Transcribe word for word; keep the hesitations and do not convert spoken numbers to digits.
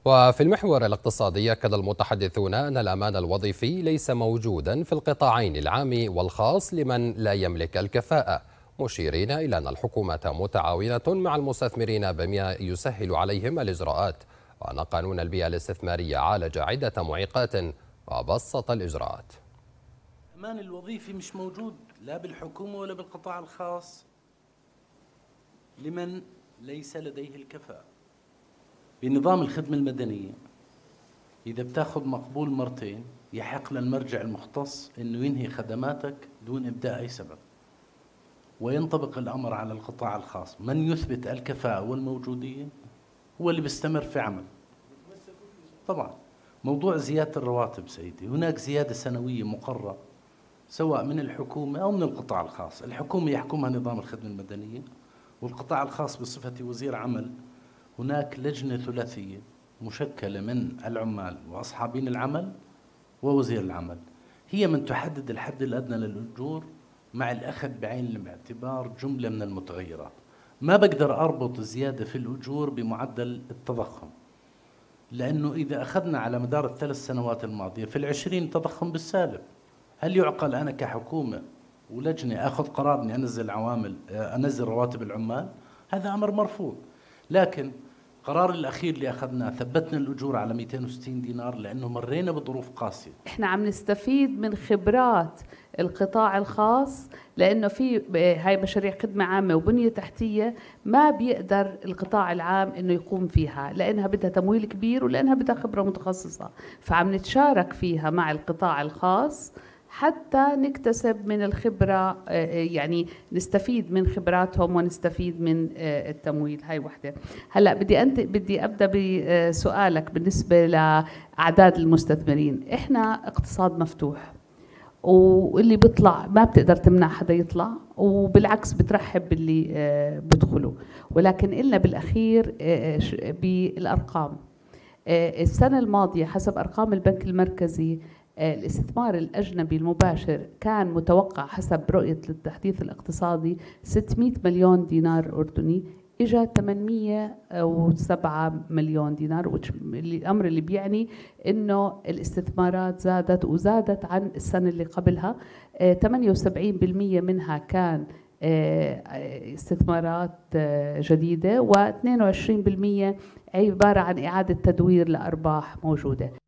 وفي المحور الاقتصادي أكد المتحدثون أن الأمان الوظيفي ليس موجودا في القطاعين العام والخاص لمن لا يملك الكفاءة، مشيرين إلى أن الحكومة متعاونة مع المستثمرين بما يسهل عليهم الإجراءات، وأن قانون البيئة الاستثمارية عالج عدة معيقات وبسط الإجراءات. الأمان الوظيفي مش موجود لا بالحكومة ولا بالقطاع الخاص لمن ليس لديه الكفاءة. بنظام الخدمة المدنية إذا بتاخذ مقبول مرتين يحق للمرجع المختص إنه ينهي خدماتك دون إبداء أي سبب، وينطبق الأمر على القطاع الخاص. من يثبت الكفاءة والموجودية هو اللي بيستمر في عمل. طبعا موضوع زيادة الرواتب سيدي، هناك زيادة سنوية مقررة سواء من الحكومة أو من القطاع الخاص. الحكومة يحكمها نظام الخدمة المدنية، والقطاع الخاص بصفتي وزير عمل هناك لجنة ثلاثية مشكلة من العمال وأصحابين العمل ووزير العمل، هي من تحدد الحد الأدنى للأجور مع الأخذ بعين الاعتبار جملة من المتغيرات. ما بقدر أربط زيادة في الأجور بمعدل التضخم، لأنه إذا أخذنا على مدار الثلاث سنوات الماضية في العشرين تضخم بالسالب، هل يعقل أنا كحكومة ولجنة أخذ قرار أني أنزل عوامل أنزل رواتب العمال؟ هذا أمر مرفوض. لكن قرار الأخير اللي أخذناه ثبتنا الأجور على مئتين وستين دينار لأنه مرينا بظروف قاسية. إحنا عم نستفيد من خبرات القطاع الخاص، لأنه في هاي مشاريع خدمة عامة وبنية تحتية ما بيقدر القطاع العام إنه يقوم فيها، لأنها بدها تمويل كبير ولأنها بدها خبرة متخصصة، فعم نتشارك فيها مع القطاع الخاص حتى نكتسب من الخبرة، يعني نستفيد من خبراتهم ونستفيد من التمويل. هاي وحدة. هلأ بدي أنت بدي أبدأ بسؤالك بالنسبة لأعداد المستثمرين. إحنا اقتصاد مفتوح، واللي بيطلع ما بتقدر تمنع حدا يطلع، وبالعكس بترحب باللي بدخلوا، ولكن إلا بالأخير بالأرقام. السنة الماضية حسب أرقام البنك المركزي الاستثمار الأجنبي المباشر كان متوقع حسب رؤية التحديث الاقتصادي ستمئة مليون دينار أردني، إجا ثمانمئة وسبعة مليون دينار، الأمر اللي بيعني إنه الاستثمارات زادت وزادت عن السنة اللي قبلها. ثمانية وسبعين بالمئة منها كان استثمارات جديدة، و اثنين وعشرين بالمئة عبارة عن إعادة تدوير لأرباح موجودة.